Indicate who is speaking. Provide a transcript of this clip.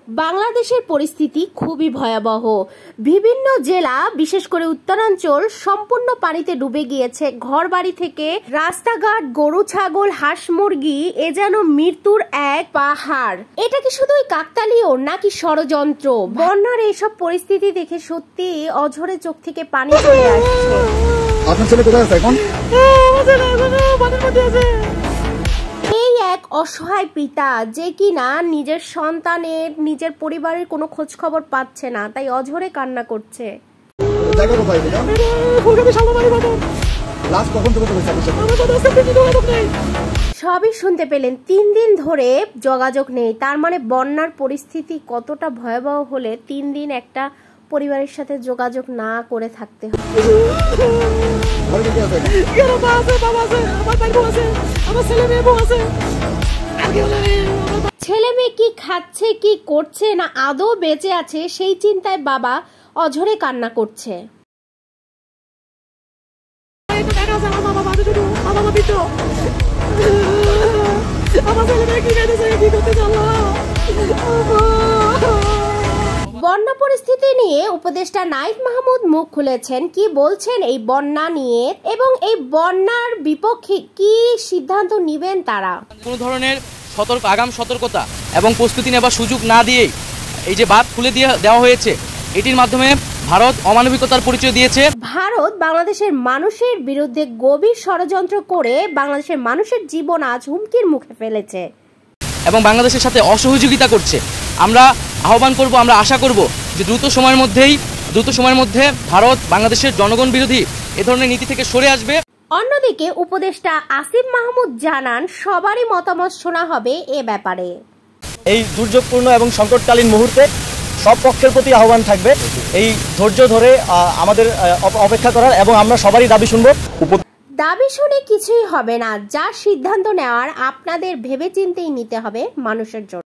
Speaker 1: বাংলাদেশের পরিস্থিতি খুবই ভয়াবহ। বিভিন্ন জেলা বিশেষ করে উত্তরাঞ্চল সম্পূর্ণ পানিতে ডুবে গিয়েছে। ঘরবাড়ি থেকে রাস্তাঘাট, গরু ছাগল, হাঁস মুরগি, এ যেন মৃত্যুর এক পাহাড়। এটা কি শুধুই কাকতালীয় নাকি ষড়যন্ত্র? বন্যার এইসব পরিস্থিতি দেখে সত্যি অঝরে চোখ থেকে পানি চলে আসছে।
Speaker 2: আপনার ছেলে কোথায় আছে এখন?
Speaker 1: এই এক অসহায় পিতা যে কিনা নিজের সন্তানের, নিজের পরিবারের কোনো খোঁজ খবর পাচ্ছে না, তাই অঝরে কান্না করছে। সবই শুনতে পেলেন, 3 দিন ধরে যোগাযোগ নেই। তার মানে বন্যার পরিস্থিতি কতটা ভয়াবহ হলে 3 দিন একটা পরিবারের সাথে যোগাযোগ না করে থাকতে হবে। ছেলে মেয়ে কি খাচ্ছে, কি করছে, না আদৌ বেঁচে আছে, সেই চিন্তায় বাবা অঝরে কান্না করছে। বন্যা পরিস্থিতি নিয়ে উপদেষ্টা নাহিদ মাহমুদ মুখ খুলেছেন। কি বলছেন এই বন্যা নিয়ে এবং এই বন্যার বিপক্ষে কি সিদ্ধান্ত নেবেন তারা?
Speaker 3: কোন ধরনের আগাম সতর্কতা এবং প্রস্তুতি নেবার সুযোগ না দিয়েই এই যে বাঁধ খুলে দেওয়া হয়েছে, এটির মাধ্যমে ভারত অমানবিকতার পরিচয় দিয়েছে।
Speaker 1: ভারত বাংলাদেশের মানুষের বিরুদ্ধে গভীর ষড়যন্ত্র করে বাংলাদেশের মানুষের জীবন আজ হুমকির মুখে ফেলেছে
Speaker 3: এবং বাংলাদেশের সাথে অসহযোগিতা করছে। আমরা আহ্বান করব, আমরা আশা করব যে দ্রুত সময়ের মধ্যে ভারত বাংলাদেশের জনগণ বিরোধী এ ধরনের নীতি থেকে সরে আসবে।
Speaker 1: অন্যদিকে উপদেষ্টা আসিফ মাহমুদ জানান, সবারই মতামত শোনা হবে এ ব্যাপারে।
Speaker 4: এই দুর্যোগপূর্ণ এবং সংকটকালীন মুহূর্তে সব পক্ষের প্রতি আহ্বান থাকবে এই ধৈর্য ধরে আমাদের অপেক্ষা করার, এবং আমরা সবারই দাবি শুনবো।
Speaker 1: দাবি শুনে কিছুই হবে না, যা সিদ্ধান্ত নেওয়ার আপনাদের ভেবেচিন্তেই নিতে হবে মানুষের জন্য।